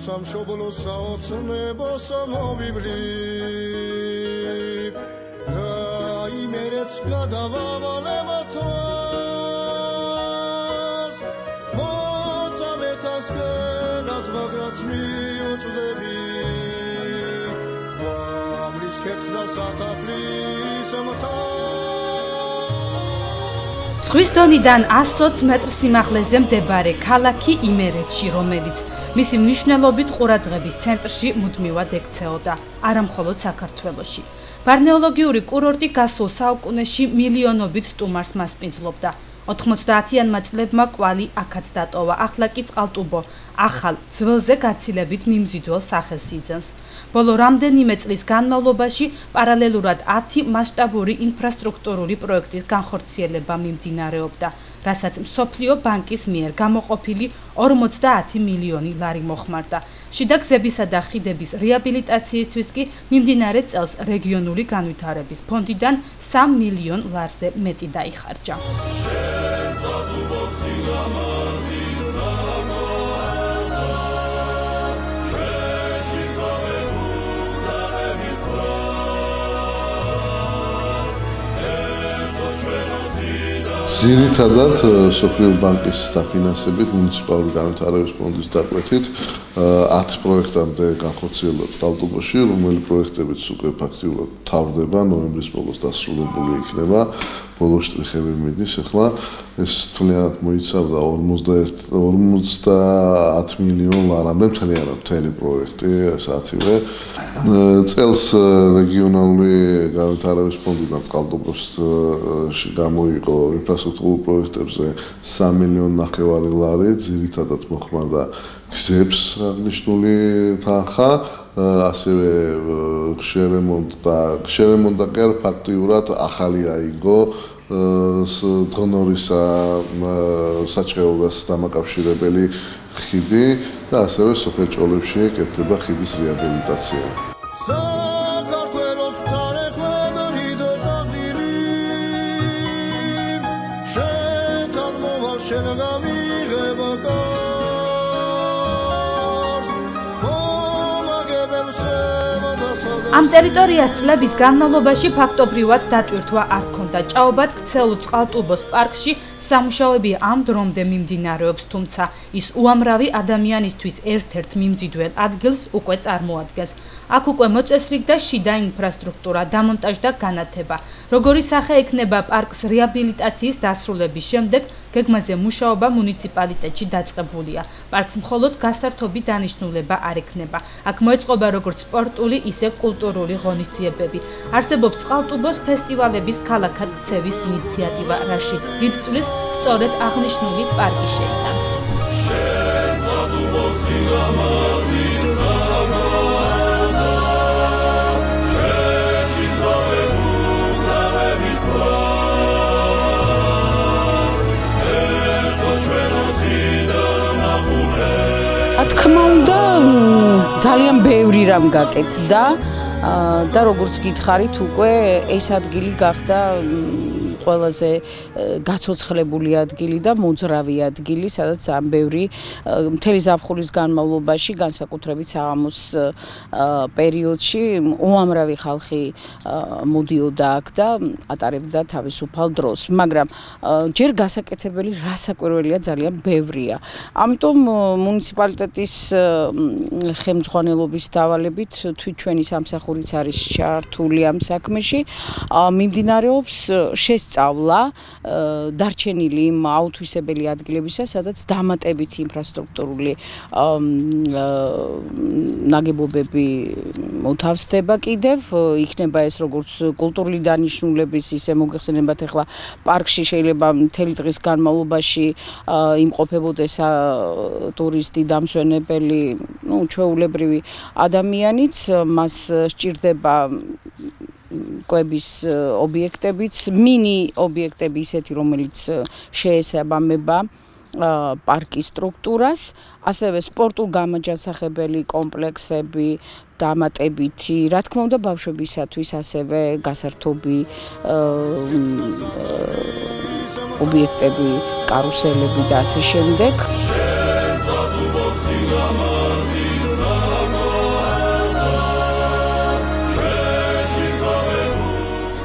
სამშობლო საოცნებოს მოვივლი და იმერეც გადავავალებ თავს მოწამეთას გენაც მაგრაც მიუწვდები გვამრის ქეც და სათაფლის მთას ზღვის დონიდან 120 მეტრ სიმაღლეზე მდებარე ქალაქი იმერეთში, რომელიც მისი მნიშვნელობით ყურადღების ცენტრში მუდმივად ექცეოდა, არა მხოლოდ საქართველოში. ბარნეოლოგიური კურორტი გასულ საუკუნეში მილიონობით სტუმარს მასპინძლობდა. 90-იანმა წლებმა კვალი აქაც დატოვა, ახლა კი წყალტუბო ახალ ძველზე გაცილებით მიმზიდველ სახელს იძენს. ბოლო რამდენიმე წლის განმავლობაში პარალელურად 10 მასშტაბური ინფრასტრუქტურული პროექტის განხორციელება მიმდინარეობდა, რასაც მსოფლიო ბანკის მიერ გამოყოფილი 50 მილიონი ლარი მოხმარდა. შიდა გზებისა და ხიდების რეაბილიტაციისთვის კი მიმდინარე წელს რეგიონული განვითარების ფონდიდან 3 მილიონ ლარზე მეტი დაიხარჯა. ძირითადად სოფლიო ბანკის დაფინანსებით მუნიციპალური განვითარების ფონდის დაკვეთით 10 პროექტამდე განხორციელდა წყალტუბოში, რომელი პროექტებიც უკვე ფაქტიურად თავდება, ნოემბრის ბოლოს დასრულებული იქნება. ბოლო შტრიხები მიდის, ახლა ეს თვლიანად მოიცავდა 50 მილიონ ლარამდე მთელი პროექტი, ასეთივე. წელს რეგიონალური განვითარების ფონდიდან წყალტუბოში გამოიყო ინფრასტრუქტურულ პროექტებზე 3 მილიონი ნახევარი ლარი, ძირითადად მოხმარდა გზებს აღნიშნული თანხა, ასევე შერემონტა კი არა, ფაქტიურად ახალი აიგო დღნორისა საჩხეურას დამაკავშირებელი ხიდი და ასევე სოფელ ჭოლებში კეთდება ხიდის რეაბილიტაცია. საქართველოს თარეხვედრი და დაღლილი შენთან მოვალ შენ გამიღება ამ ტერიტორიას წლების განმავლობაში ფაქტობრივად დატვირთვა არ ჰქონდა. ჭაობად ქცეულ წყალტუბოს პარკში სამუშაოები ამ დრომდე მიმდინარეობს, თუმცა ის უამრავი ადამიანისთვის ერთ-ერთ მიმზიდველ ადგილს უკვე წარმოადგენს. აქ უკვე მოწესრიგდა შიდა ინფრასტრუქტურა, დამონტაჟდა განათება. როგორი სახე ექნება პარკს რეაბილიტაციის დასრულების შემდეგ, გეგმაზე მუშაობა მუნიციპალიტეტში დაწყებულია. პარკს მხოლოდ გასართობი დანიშნულება არ ექნება. აქ მოეწყობა როგორც სპორტული, ისე კულტურული ღონისძიებები. არსებობს წყალტუბოს ფესტივალების ქალაქად ქცევის ინიციატივა, რაშიც დიდ წვლილს სწორედ აღნიშნული პარკი შეიტანს. თქმა უნდა, ძალიან ბევრი რამ გაკეთდა და როგორც გითხარით, უკვე ეს ადგილი გახდა ყველაზე გაცოცხლებული ადგილი და მოძრავი ადგილი, სადაც ამ ბევრი მთელი ზაფხულის განმავლობაში, განსაკუთრებით საღამოს პერიოდში უამრავი ხალხი მოდიოდა აქ და ატარებდა თავისუფალ დროს. მაგრამ ჯერ გასაკეთებელი რასაკვირველია ძალიან ბევრია. ამიტომ მუნიციპალიტეტის ხელმძღვანელობის დავალებით თვით ჩვენი სამსახურიც არის ჩართული ამ საქმეში. მიმდინარეობს სწავლა დარჩენილი იმ აუთვისებელი ადგილებისა, სადაც დამატებითი ინფრასტრუქტურული ნაგებობები მოთავსდება კიდევ, იქნება ეს როგორც კულტურული დანიშნულების, ისე მოგეხსენებათ ახლა პარკში შეიძლება მთელი დღის განმავლობაში იმყოფებოდეს ტურისტი, დამსვენებელი, ჩვეულებრივი ადამიანიც, მას სჭირდება კვების ობიექტებიც, მინი ობიექტები ისეთი, რომელიც შეესაბამება პარკის სტრუქტურას, ასევე სპორტულ-გამაჯანსაღებელი კომპლექსები, დამატებითი, რა თქმა უნდა, ბავშვებისათვის ასევე გასართობი ობიექტები, კარუსელები და ასე შემდეგ.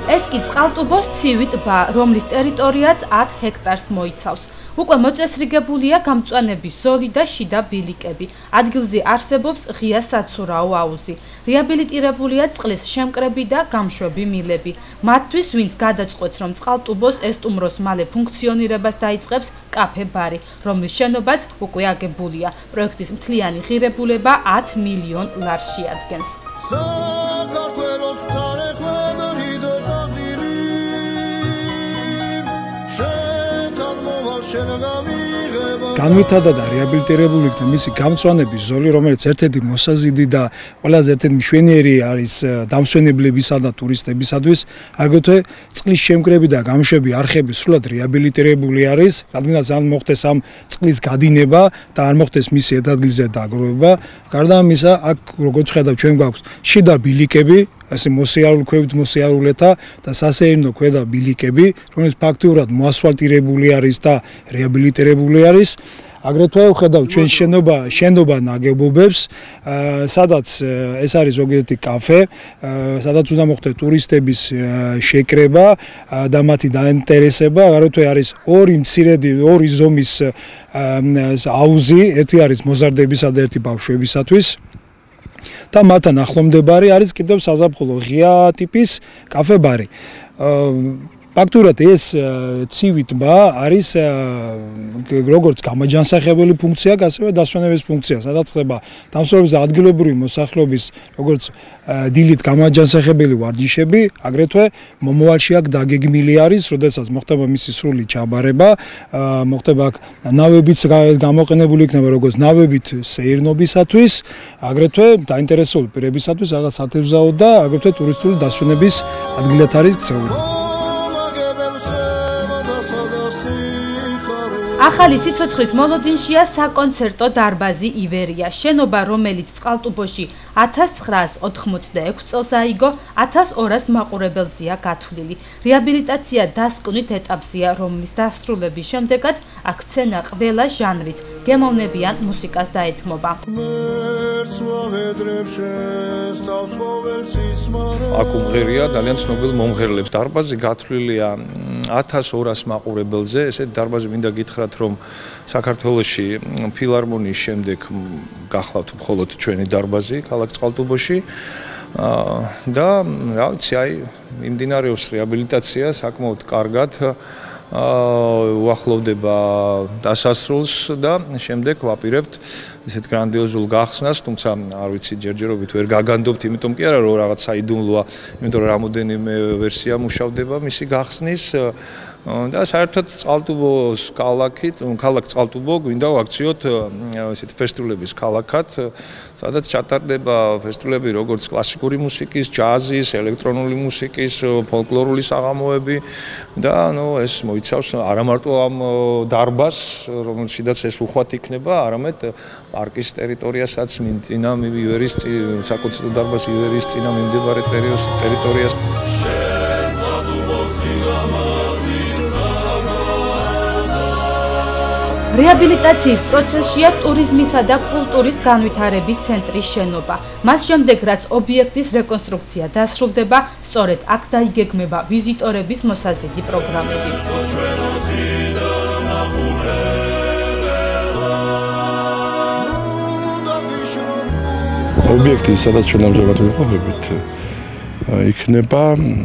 ეს კი წყალტუბოს ცივი ტბა, რომლის ტერიტორიაც 10 ჰექტარს მოიცავს. უკვე მოწესრიგებულია გამწვანების ზოლი და შიდა ბილიკები. ადგილზე არსებობს ღია საცურაო აუზი. რეაბილიტირებულია წყლის შემკრები და გამშვები მილები. მათთვის, ვინც გადაწყვეტს, რომ წყალტუბოს ესტუმროს მალე ფუნქციონირებას დაიწყებს კაფე ბარი, რომლის შენობაც უკვე აგებულია. პროექტის მთლიანი ღირებულება 10 მილიონ ლარს შეადგენს. საქართველოს თარეხვედრი და ტაღირი შენთან მოვალ შენ გამიღება განვითარდა და რეაბილიტირებული იქნა მისი გამწვანების ზოლი, რომელიც ერთ-ერთი მოსაზიდი და ყველაზე ერთ-ერთი მშვენიერი არის დამსვენებლებისა და ტურისტებისათვის. აგრეთვე წყლის შემკრები და გამშვები არხები სრულად რეაბილიტირებული არის, რადგანაც არ მოხდეს ამ წყლის გადინება და არ მოხდეს მისი ერთადგილზე დაგროვება. გარდა ამისა, აქ როგორც ხედავთ, ჩვენ გვაქვს შიდა ბილიკები, ასე მოსიარულქვევით მოსიარულეთა და სასეირნო ქვედა ბილიკები, რომელიც ფაქტიურად მოასფალტირებული არის და რეაბილიტირებული არის. აგრეთვე ვხედავთ ჩვენ შენობა ნაგებობებს, სადაც ეს არის ზოგიერთი კაფე, სადაც უნდა მოხდეს ტურისტების შეკრება და მათი დაინტერესება. აგრეთვე არის ორი ზომის აუზი, ერთი არის მოზარდებისა და ერთი ბავშვებისათვის. და მათთან ახლომდებარე არის კიდევ საზაფხულო ღია ტიპის კაფე ბარი. ფაქტურად ეს ცივი ტბა არის როგორც გამაჯანსაღებელი ფუნქცია, ასევე დასვენების ფუნქცია, სადაც ხდება დამსვენების და ადგილობრივი მოსახლეობის როგორც დილით გამაჯანსაღებელი ვარჯიშები, აგრეთვე მომავალში აქ დაგეგმილი არის, როდესაც მოხდება მისი სრული ჩაბარება, მოხდება აქ ნავებიც გამოყენებული იქნება როგორც ნავებით სეირნობისათვის, აგრეთვე დაინტერესებული პირებისათვის რაღაც სათევზაო და აგრეთვე ტურისტული დასვენების ადგილად არის ქცეული. ახალი სიცოცხლის მოლოდინშია საკონცერტო დარბაზი ივერია, შენობა, რომელიც წყალტუბოში 1986 წელს აიგო, 1200 მაყურებელზეა გათვლილი. რეაბილიტაცია დასკვნით ეტაპზეა, რომლის დასრულების შემდეგაც აქ სცენა ყველა ჟანრის, გემოვნებიან მუსიკას დაეთმობა. აქ უმღერია ძალიან ცნობილ მომღერლებს. დარბაზი გათვლილია 1200 მაყურებელზე. ესეთ დარბაზი მინდა გითხრათ, რომ საქართველოში ფილარმონიის შემდეგ გახლავთ მხოლოდ ჩვენი დარბაზი ქალაქ წყალტუბოში და რა ვიცი, აი მიმდინარეობს რეაბილიტაცია საკმაოდ კარგად. უახლოვდება დასასრულს და შემდეგ ვაპირებთ ესეთ გრანდიოზულ გახსნას, თუმცა არ ვიცი ჯერჯერობით ვერ გაგანდობთ, იმიტომ კი არა რომ რაღაც საიდუმლოა, იმიტომ რომ რამოდენიმე ვერსია მუშავდება მისი გახსნის და საერთოდ წყალტუბოს ქალაქ წყალტუბო გვინდა ვაქციოთ ესეთ ფესტივალების ქალაქად, სადაც ჩატარდება ფესტივალები როგორც კლასიკური მუსიკის, ჯაზის, ელექტრონული მუსიკის, ფოლკლორული საღამოები და ეს მოიცავს არა მარტო ამ დარბაზს, რომელშიც ეს უხვად იქნება, არამედ პარკის ტერიტორიასაც, საკონცერტო დარბაზ ივერიის წინა მიმდებარე ტერიტორიას. რეაბილიტაციის პროცესშია ტურიზმისა და კულტურის განვითარების ცენტრის შენობა. მას შემდეგ, რაც ობიექტის რეკონსტრუქცია დასრულდება, სწორედ აქ დაიგეგმება ვიზიტორების მოსაზიდი პროგრამები. ობიექტი, სადაც ჩვენ ამჟამად ვიმყოფებით, იქნება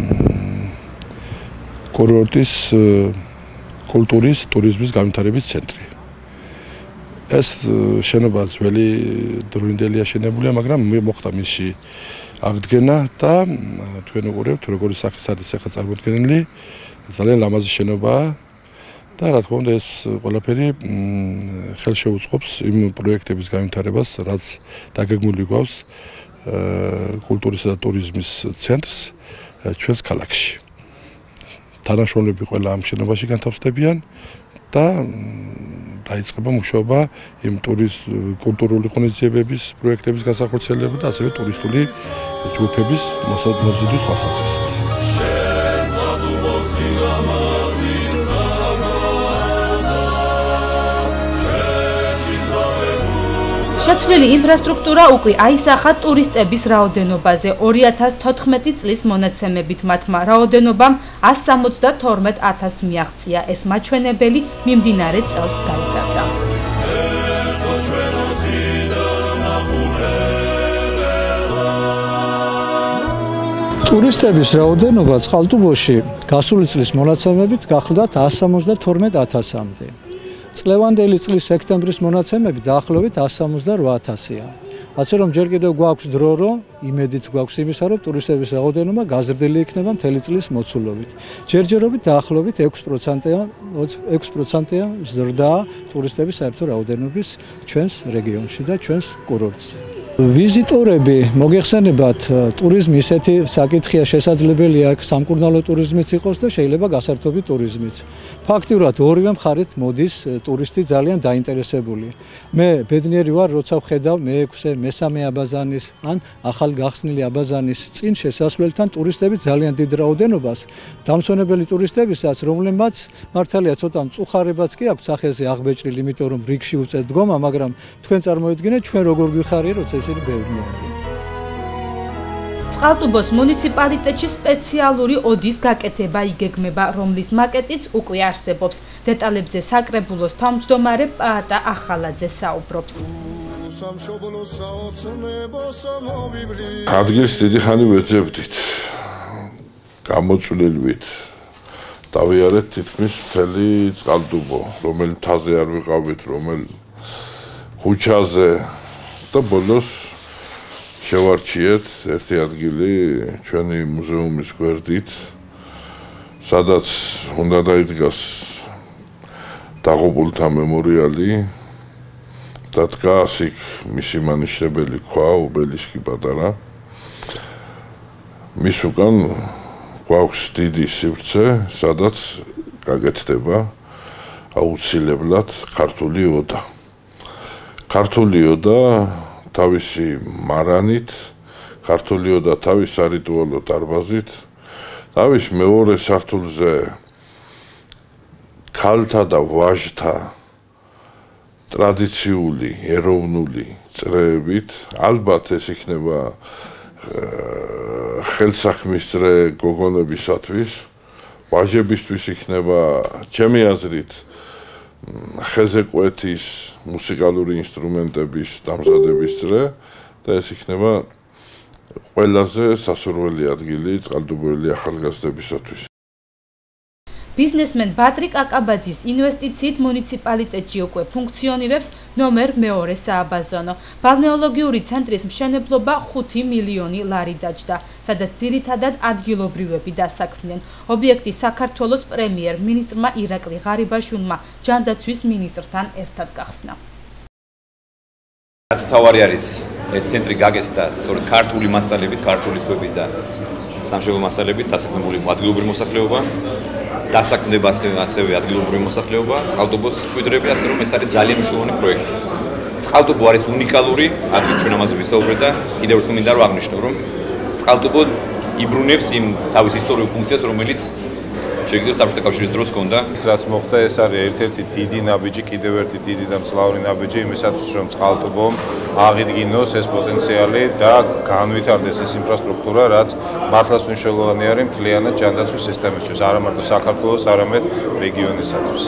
კურორტის კულტურის, ტურიზმის განვითარების ცენტრი. ეს შენობა ძველი დროინდელი აშენებულია, მაგრამ მოხდა მისი აღდგენა და თქვენ უყურებთ, როგორი სახის არის ახლა წარმოდგენილი, ძალიან ლამაზი შენობაა და რა თქმა უნდა ეს ყველაფერი ხელშეუწყობს იმ პროექტების განვითარებას, რაც დაგეგმილი გვაქვს კულტურისა და ტურიზმის ცენტრს ჩვენს ქალაქში. თანაშრომლები ყველა ამ შენობაში განთავსდებიან და დაიწყება მუშაობა იმ კულტურული ღონისძიებების პროექტების განსახორციელებლად და ასევე ტურისტული ჯგუფების მოსაზრების თვალსაზრისით. შეცვლილი ინფრასტრუქტურა უკვე აისახა ტურისტების რაოდენობაზე. 2014 წლის მონაცემებით მათმა რაოდენობამ 172,000 მიაღწია. ეს მაჩვენებელი მიმდინარე წელს გაიზარდა. ტურისტების რაოდენობა წყალტუბოში გასული წლის მონაცემებით გახლდათ 172,000-მდე. წლევანდელი წლის სექტემბრის მონაცემები დაახლოებით 168,000-ია. ასე რომ ჯერ კიდევ გვაქვს დრო, რომ იმედიც გვაქვს იმისა, რომ ტურისტების რაოდენობა გაზრდილი იქნება მთელი წლის მოცულობით. ჯერჯერობით დაახლოებით 6%-ია ზრდა ტურისტების საერთო რაოდენობის ჩვენს რეგიონში და ჩვენს კურორტზე. ვიზიტორები მოგეხსენებათ, ტურიზმი ისეთი საკითხია, შესაძლებელია სამკურნალო ტურიზმიც იყოს და შეიძლება გასართობი ტურიზმიც. ფაქტიურად ორივე მხარით მოდის ტურისტი ძალიან დაინტერესებული. მე ბედნიერი ვარ, როცა ვხედავ მე-6, მე-3 აბაზანის ან ახალ გახსნილი აბაზანის წინ შესასვლელთან ტურისტების ძალიან დიდ რაოდენობას, დამსვენებელი ტურისტებისაც, რომლებმაც მართალია ცოტა მწუხარებაც კი აქვს სახეზე აღბეჭრილი, იმიტომ რომ რიგში უწევთ დგომა, მაგრამ თქვენ წარმოიდგინეთ ჩვენ როგორ გვიხარია, როცა წყალტუბოს მუნიციპალიტეტში სპეციალური ოდის გაკეთება იგეგმება, რომლის მაკეტიც უკვე არსებობს. დეტალებზე საკრებულოს თავმჯდომარე პაატა ახალაძე საუბრობს. ადგილს დიდი ხანი ვეძებდით. გამოწვლილვით. დავიარეთ თითქმის მთელი წყალტუბო, რომელი მთაზე არ ვიყავით, რომელი ქუჩაზე და ბოლოს შევარჩიეთ ერთი ადგილი ჩვენი მუზეუმის გვერდით, სადაც უნდა დაიდგას დაღუპულთა მემორიალი და დგას იქ მისი მანიშნებელი ქვა, ობელისკი პატარა. მის უკან გვაქვს დიდი სივრცე, სადაც გაკეთდება აუცილებლად ქართული ოდა. ქართული ოდა თავისი მარანით, ქართული ოდა თავის სარიტუალო დარბაზით, თავის მეორე სართულზე ქალთა და ვაჟთა ტრადიციული ეროვნული წრეებით, ალბათ ეს იქნება ხელსაქმის წრე გოგონებისათვის, ვაჟებისთვის იქნება ჩემი აზრით ხეზე კვეთის მუსიკალური ინსტრუმენტების დამზადების წრე და ეს იქნება ყველაზე სასურველი ადგილი წყალტუბოელი ახალგაზრდებისათვის. ბიზნესმენ ბატრი კაკაბაძის ინვესტიციით მუნიციპალიტეტში უკვე ფუნქციონირებს ნომერ 2 სააბაზონო. ბალნეოლოგიური ცენტრის მშენებლობა 5 მილიონი ლარი დაჯდა, სადაც ძირითადად ადგილობრივები დასაქმდნენ. ობიექტი საქართველოს პრემიერ-მინისტრმა ირაკლი ღარიბაშვილმა ჯანდაცვის მინისტრთან ერთად გახსნა. თავარი არის ეს ცენტრი გაკეთდა სწორედ ქართული მასალებით, ქართული ქვებით და სამშენებლო მასალებით დასაქმებული ადგილობრივი მოსახლეობა. დასაქმდება ასევე ადგილობრივი მოსახლეობა, წყალტუბოს მკვიდრები, ასე რომ ეს არის ძალიან მნიშვნელოვანი პროექტი. წყალტუბო არის უნიკალური, ადგილი ჩვენ ამაზე ვისაუბრეთ და კიდევ ერთხელ მინდა რომ აღნიშნო, რომ წყალტუბო იბრუნებს იმ თავის ისტორიულ ფუნქციას, რომელიც შეგიძლიათ საბჭოთა კავშირის დროს ჰქონდა. ის რაც მოხდა, ეს არის ერთ-ერთი დიდი ნაბიჯი, კიდევ ერთი დიდი და მძლავრი ნაბიჯი იმისათვის, რომ წყალტუბომ აღიდგინოს ეს პოტენციალი და განვითარდეს ეს ინფრასტრუქტურა, რაც მართლაც მნიშვნელოვანი არის მთლიანად ჯანდაცვის სისტემისთვის, არა მარტო საქართველოს, არამედ რეგიონისათვის.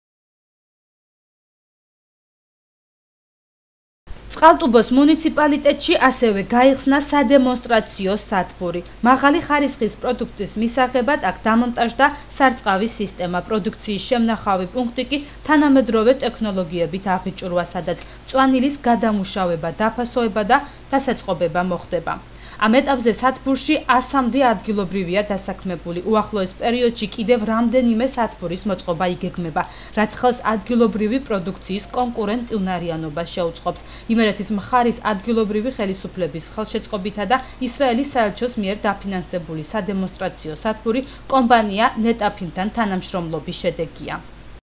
წყალტუბოს მუნიციპალიტეტში ასევე გაიხსნა სადემონსტრაციო სადგური. მაღალი ხარისხის პროდუქტის მისაღებად აქ დამონტაჟდა სარწყავის სისტემა. პროდუქციის შემნახავი პუნქტი კი თანამედროვე ტექნოლოგიებით აღიჭურვა, სადაც მწვანილის გადამუშავება, დაფასოება და დასაწყობება მოხდება. ამ ეტაპზე სადგურში 100-მდე ადგილობრივია დასაქმებული. უახლოეს პერიოდში კიდევ რამდენიმე სადგურის მოწყობა იგეგმება, რაც ხელს ადგილობრივი პროდუქციის კონკურენტიუნარიანობას შეუწყობს. იმერეთის მხარის ადგილობრივი ხელისუფლების ხელშეწყობითა და ისრაელის საელჩოს მიერ დაფინანსებული სადემონსტრაციო სადგური კომპანია ნეტაფიმთან თანამშრომლობის შედეგია.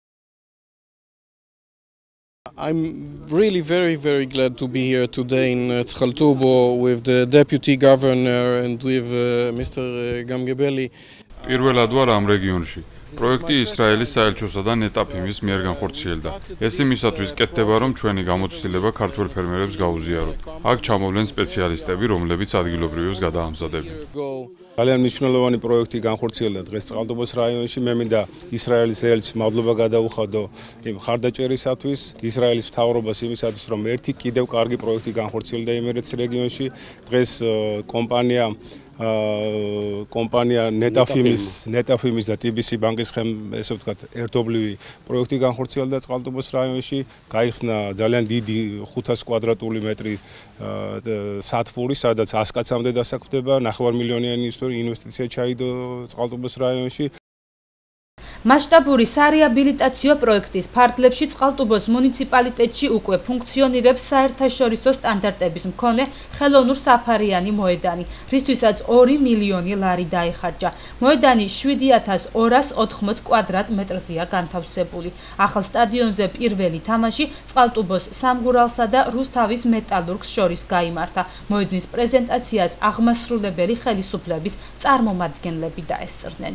I'm really very glad to be here today in Tzchaltubo with the deputy governor and with Mr. Gamgebeli. პირველად ვარ ამ რეგიონში. პროექტი ისრაელის საელჩოსა და ნეტაფიმის მიერ განხორციელდა. ეს იმისათვის კეთდება, რომ ჩვენი გამოცდილება ქართველ ფერმერებს გაუზიაროთ. აქ ჩამოვლენ სპეციალისტები, რომლებიც ადგილობრივებს გადაამზადებენ. ძალიან მნიშვნელოვანი პროექტი განხორციელდა დღეს წყალტუბოს რაიონში. მე მინდა ისრაელის ელჩს მადლობა გადაუხადო იმ ხარდაჭერისათვის, ისრაელის მთავრობას იმისათვის, რომ ერთი კიდევ კარგი პროექტი განხორციელდა იმერეთის რეგიონში. დღეს კომპანია ნეტაფიმის და TBC ბანკის ესე ვთქვათ, ერთობლივი პროექტი განხორციელდა წყალტუბოს რაიონში. გაიხსნა ძალიან დიდი 500 კვადრატული მეტრი სათბური, სადაც 100 კაცამდე დასაქმდება, 9 მილიონიანი ინვესტიცია ჩაიდო წყალტუბოს რაიონში. მასშტაბური სარეაბილიტაციო პროექტის ფარგლებში წყალტუბოს მუნიციპალიტეტში უკვე ფუნქციონირებს საერთაშორისო სტანდარტების მქონე ხელოვნურ-საფარიანი მოედანი, რისთვისაც 2 მილიონი ლარი დაიხარჯა. მოედანი 7280 კვადრატ-მეტრზეა განთავსებული. ახალ სტადიონზე პირველი თამაში წყალტუბოს სამგურალსა და რუსთავის მეტალურგს შორის გაიმართა. მოედნის პრეზენტაციას აღმასრულებელი ხელისუფლების წარმომადგენლები დაესწრნენ.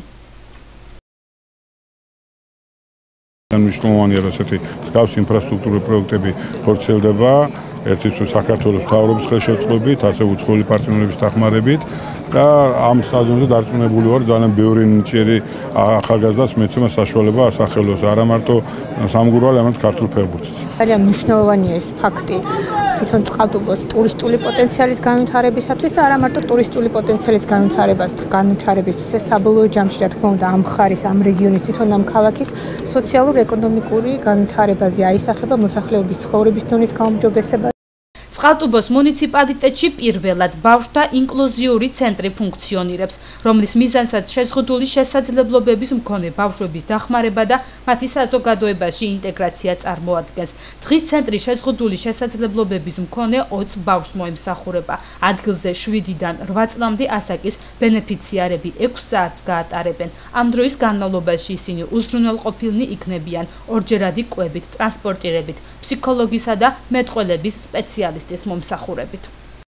მნიშვნელოვანია, რომ ესეთი მსგავსი ინფრასტრუქტურული პროექტები ხორციელდება ერთის საქართველოს მთავრობის ხელშეწყობით, ასე უცხოელი პარტნიორების დახმარებით და ამ სტადიონზე დარწმუნებული ვარ, ძალიან ბევრი ნიჭიერი ახალგაზრდას მეცემა საშუალება ასახელოს არა მარტო სამგურვალ, არამედ ქართულ ფეხბურთიც. ძალიან მნიშვნელოვანია ეს ფაქტი თვითონ წყალტუბოს ტურისტული პოტენციალის განვითარებისათვის და არა მარტო ტურისტული პოტენციალის განვითარებისთვის, ეს საბოლოო ჯამში რა თქმა უნდა ამ მხარის, ამ რეგიონის, თვითონ ამ ქალაქის სოციალურ-ეკონომიკური განვითარებაზე აისახება მოსახლეობის ცხოვრების დონის გაუმჯობესება. წყალტუბოს მუნიციპალიტეტში პირველად ბავშვთა ინკლუზიური ცენტრი ფუნქციონირებს, რომლის მიზანსაც შეზღუდული შესაძლებლობების მქონე ბავშვების დახმარება და მათი საზოგადოებაში ინტეგრაცია წარმოადგენს. დღის ცენტრი შეზღუდული შესაძლებლობების მქონე 20 ბავშვს მოემსახურება. ადგილზე 7-დან 8 წლამდე ასაკის ბენეფიციარები 6 საათს გაატარებენ. ამ დროის განმავლობაში ისინი უზრუნველყოფილნი იქნებიან ორჯერადი კვებით, ტრანსპორტირებით, ფსიქოლოგისა და მეტყველების სპეციალისტის მომსახურებით.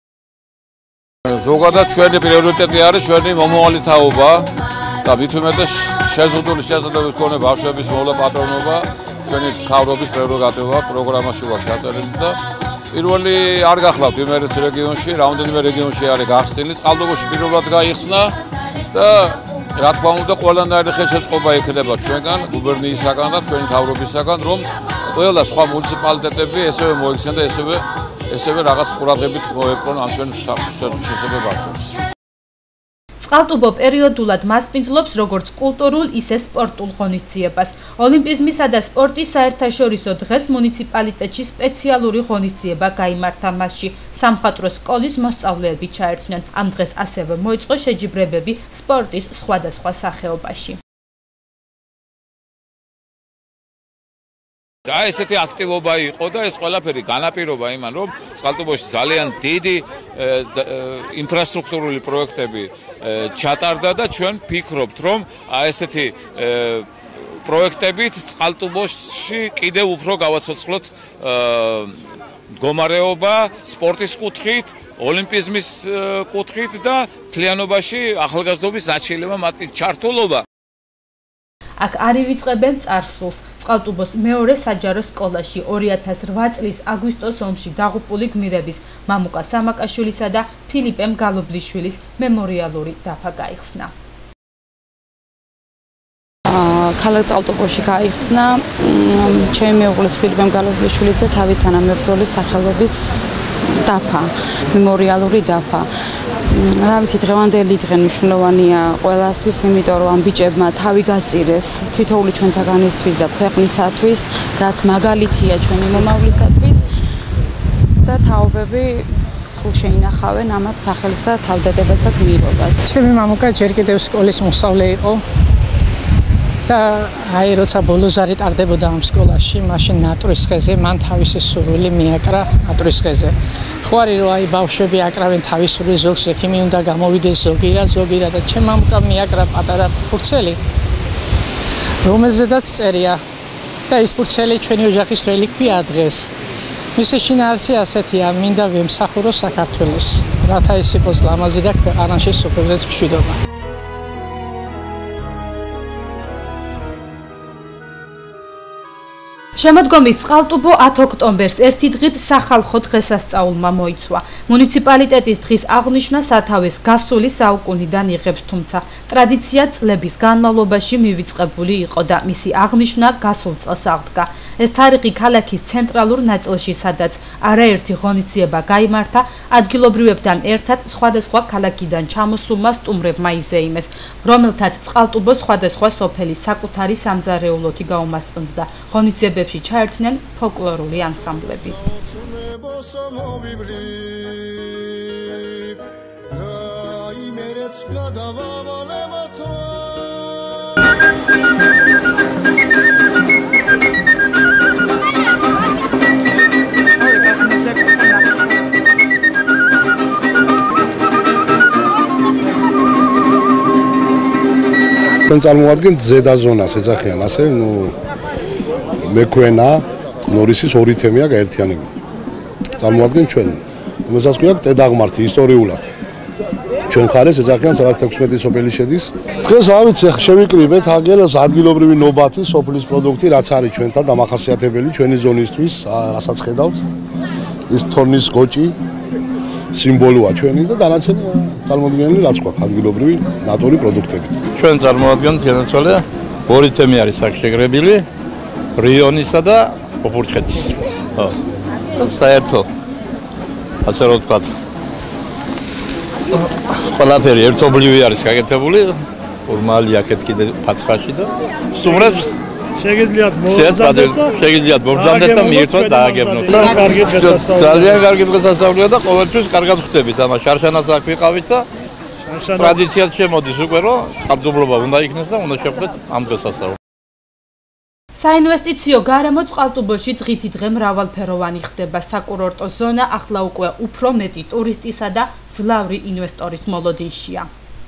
ზოგადად ჩვენი პრიორიტეტი არის ჩვენი მომავალი თაობა და მით უმეტეს შეზღუდული შესაძლებლობის მქონე ბავშვების მოვლა პატრონობა ჩვენი მთავრობის პრეროგატივა პროგრამაში ვარ ჩაწერილი და პირველი არ გახლავთ იმერეთის რეგიონში, რამდენიმე რეგიონში არის გახსნილი, წყალტუბოში პირველად გაიხსნა და რა თქმა უნდა ყველანაირი ხელშეწყობა იქნება ჩვენგან, გუბერნიისაგან და ჩვენი მთავრობისაგან, რომ ყველა სხვა მუნიციპალიტეტები ესევე მოიქცნენ და ესევე რაღაც ყურადღებით მოეპყრონ ამ ჩვენ შესაძლებლობას. წყალტუბო პერიოდულად მასპინძლობს როგორც კულტურულ, ისე სპორტულ ღონისძიებას. ოლიმპიზმისა და სპორტის საერთაშორისო დღეს მუნიციპალიტეტში სპეციალური ღონისძიება გაიმართა. მასში სამხატვრო სკოლის მოსწავლეები ჩაერთვნენ. ამ დღეს ასევე მოიწყო შეჯიბრებები სპორტის სხვადასხვა სახეობაში. და ესეთი აქტივობა იყო და ეს ყველაფერი განაპირობა იმან, რომ წყალტუბოში ძალიან დიდი ინფრასტრუქტურული პროექტები ჩატარდა და ჩვენ ფიქრობთ, რომ ესეთი პროექტებით წყალტუბოში კიდევ უფრო გავაცოცხლოთ მდგომარეობა სპორტის კუთხით, ოლიმპიზმის კუთხით და მთლიანობაში ახალგაზრდობის რაც შეიძლება მათი ჩართულობა. აქ არ ივიწყებენ წარსულს. წყალტუბოს მეორე საჯარო სკოლაში 2008 წლის აგვისტოს ომში დაღუპული გმირების მამუკა სამაკაშვილისა და ფილიპე მგალობლიშვილის მემორიალური დაფა გაიხსნა. ქალაქ წყალტუბოში გაიხსნა ჩემი მეუღლის ფილიპე მგალობლიშვილის და თავის თანამებრძოლის სახელობის დაფა, მემორიალური დაფა. რა ვიცი, დღევანდელი დღე მნიშვნელოვანია ყველასთვის, იმიტომ რომ ამ ბიჭებმა თავი გაწირეს თითოეული ჩვენთაგანისთვის და ქვეყნისათვის, რაც მაგალითია ჩვენი მომავლისათვის და თაობები სულ შეინახავენ ამათ სახელს და თავდადებას და გმირობას. ჩემი მამუკა ჯერ კიდევ სკოლის მოსწავლე იყო და აი როცა ბოლოზარი ტარდებოდა ამ სკოლაში, მაშინ ნატურის ხეზე მან თავისი სურვილი მიაკრა ნატურის ხეზე. ხო არის რომ აი ბავშვები აკრავენ თავის სურვილს, ზოგს ექიმი უნდა გამოვიდეს, ზოგი რა და ჩემ მამუკა მიაკრა პატარა ფურცელი, რომელზედაც წერია და ეს ფურცელი ჩვენი ოჯახის რელიკვია დღეს. მისი შინაარსი ასეთია, მინდა ვემსახურო საქართველოს, რათა ეს იყოს ლამაზი და ქვეყანაში სუფევდეს მშვიდობა. შემოდგომის წყალტუბო 10 ოქტომბერს ერთი დღით სახალხო დღესასწაულმა მოიცვა. მუნიციპალიტეტის დღის აღნიშვნა სათავეს გასული საუკუნიდან იღებს, თუმცა ტრადიცია წლების განმავლობაში მივიწყებული იყო და მისი აღნიშვნა გასულ წელს აღდგა. ეს თარიღი ქალაქის ცენტრალურ ნაწილში, სადაც არაერთი ღონისძიება გაიმართა, ადგილობრივებთან ერთად სხვადასხვა ქალაქიდან ჩამოსულმა სტუმრებმა იზეიმეს, რომელთაც წყალტუბო სხვადასხვა სოფელი საკუთარი სამზარეულოთი გაუმასპინძდა. ღონისძიებებში ჩაერთნენ ფოლკლორული ანსამბლები. წარმოადგენთ ზედა ზონას ეძახიან ასე, მექვენა ნორისის ორი თემი აქვს ერთიანები. წარმოადგენთ ჩვენ, რომელსაც გვაქვს წედაღმართი ისტორიულად. ჩვენ ხარეს ეძახიან სადაც 16 სოფელი შედის. დღეს რა ვიცი, შევიკრიბეთ აგეროს ადგილობრივი ნობათი, სოფლის პროდუქტი, რაც არის ჩვენთან დამახასიათებელი ჩვენი ზონისთვის, რასაც ხედავთ. ის თორნის გოჭი სიმბოლოა ჩვენი და დანარჩენი წარმოადგენელი რაც გვაქვს ადგილობრივი ნატური პროდუქტებით. ჩვენ წარმოადგენთ განაცვალე ორი თემი არის აქ შეგრებილი, რიონისა და ოფურჩხეთის. ხო. საერთო ასე რომ ვთქვათ, ყველაფერი ერთობლივი არის გაკეთებული, ფორმალი აქეთ კიდე ფაცხაში და სტუმრებს შეგიძლიათ მოვზანდეთ და მიერთვათ დააგებნოთ. ძალიან კარგი დღესასწაულია და ყოველთვის კარგად ხვდებით. ამას შარშანაც აქ ვიყავით და ტრადიციად შემოდის უკვე რომ წყალტუბლობა უნდა იქნეს და უნდა შევხვდეთ ამ დღესასწაულს. საინვესტიციო გარემო წყალტუბოში დღითი დღე მრავალფეროვანი ხდება. საკურორტო ზონა ახლა უკვე უფრო მეტი ტურისტისა და ძლავრი ინვესტორის მოლოდინშია.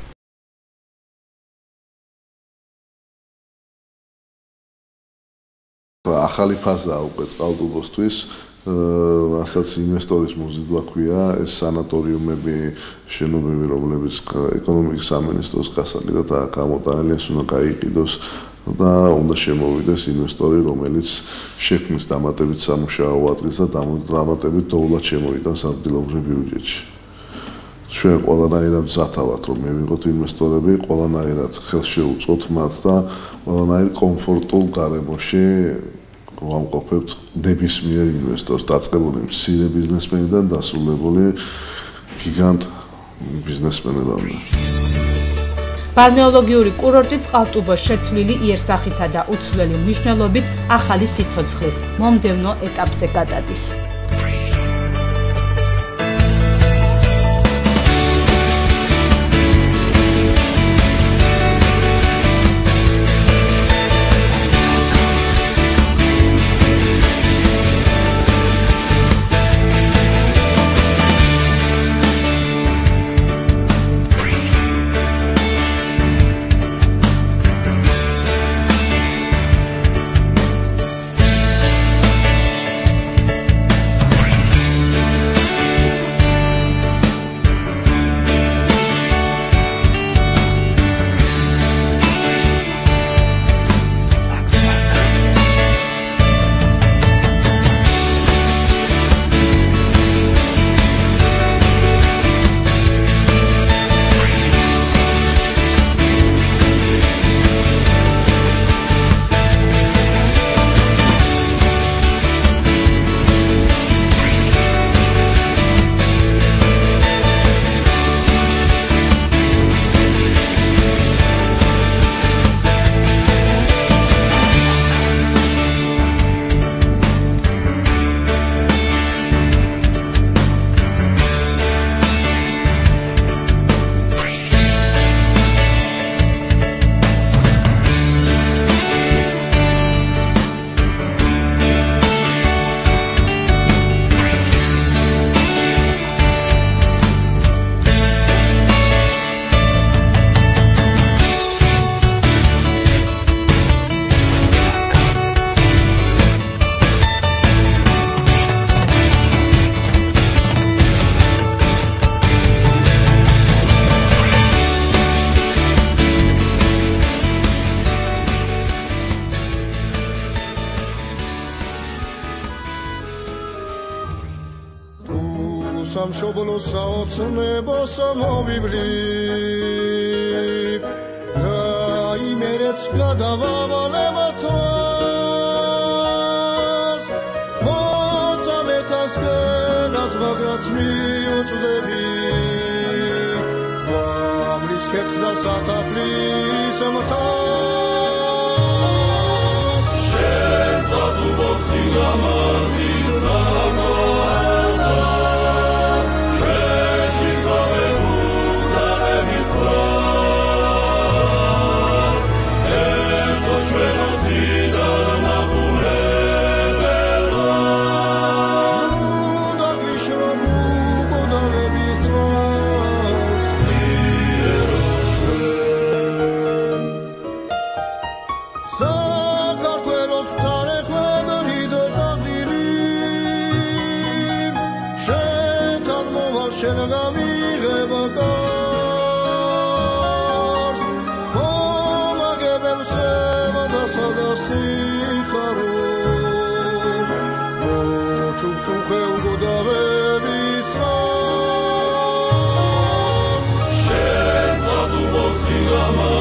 ახალი ფაზაა უკვე წყალტუბოსთვის, რასაც ინვესტორის მოზიდვა ქვია, ეს სანატორიუმები, შენობები, რომლებიც ეკონომიკის სამინისტროს გასაგებად გამოტანილი, ეს უნდა გაიყიდოს და უნდა შემოვიდეს ინვესტორი, რომელიც შექმნის დამატებით სამუშაო ადგილს და დამატებით დოულად შემოიტანს ადგილობრივ ბიუჯეტში. ჩვენ ყველანაირად მზათავად რომ მივიღოთ ინვესტორები, ყველანაირად ხელს შეუწყოთ მათ და ყველანაირ კომფორტულ გარემოში ვამყოფებთ ნებისმიერ ინვესტორს, დაწყებული მცირე ბიზნესმენიდან დასრულებული გიგანტ ბიზნესმენებამდე. ბალნეოლოგიური კურორტი წყალტუბოს შეცვლილი იერსახითა და უცვლელი მნიშვნელობით ახალი სიცოცხლის მომდევნო ეტაპზე გადადის. სამშობლო საოცნებო სამოვივლი და იმერეც გადავავალება თავს მოწამეთას გელაც მაგრაც მიუწვდები ვამრის ქეც და სათაფლის მთას შენ წადუბო სილამაზი შენ გამიღება კარს მომაგებელს ემოდასა და სიხაროს მოჩუქჩუხე უგოდავების წყალს შენ წადუბო სილამაზი